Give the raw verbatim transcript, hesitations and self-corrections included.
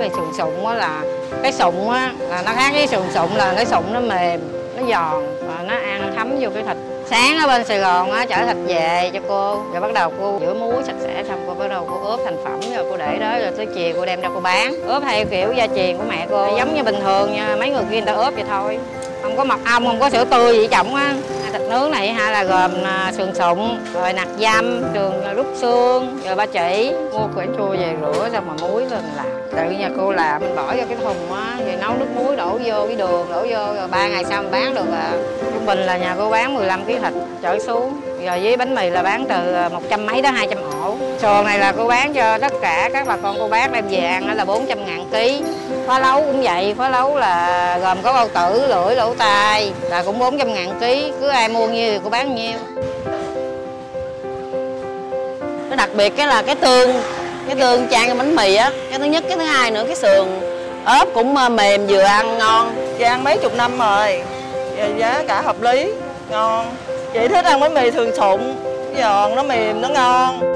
về sườn sụn á là cái sụn á là nó khác với sườn sụn là cái sụn nó mềm, nó giòn và nó ăn thấm vô cái thịt. Sáng ở bên Sài Gòn á chở thịt về cho cô, rồi bắt đầu cô rửa muối sạch sẽ xong cô bắt đầu cô ướp thành phẩm rồi cô để đó, rồi tới chiều cô đem ra cô bán. Ướp theo kiểu gia truyền của mẹ cô, giống như bình thường nha, mấy người kia người ta ướp vậy thôi. Không có mật ong, không có sữa tươi gì trọng á. Thịt nướng này ha là gồm sườn sụn, rồi nạc dăm, sườn rút xương, rồi ba chỉ. Mua quả chua về rửa xong mà muối lên làm. Tự nhà cô làm mình bỏ vô cái thùng á, rồi nấu nước muối đổ vô cái đường đổ vô, rồi ba ngày sau mình bán được à. Trung bình là nhà cô bán mười lăm ký thịt trở xuống. Rồi với bánh mì là bán từ một trăm mấy đến hai trăm ổ. Sườn này là cô bán cho tất cả các bà con cô bác đem về ăn là bốn trăm ngàn ký. Phá lấu cũng vậy, phá lấu là gồm có bao tử, lưỡi, lỗ tai là cũng bốn trăm ngàn ký. Cứ ai mua nhiêu thì cô bán nhiêu. Cái đặc biệt cái là cái tương, cái tương chan cái bánh mì á. Cái thứ nhất, cái thứ hai nữa cái sườn ốp cũng mềm vừa ăn ngon. Chị ăn mấy chục năm rồi, giá cả hợp lý, ngon. Chị thích ăn bánh mì thường sụn, giòn, nó mềm, nó ngon.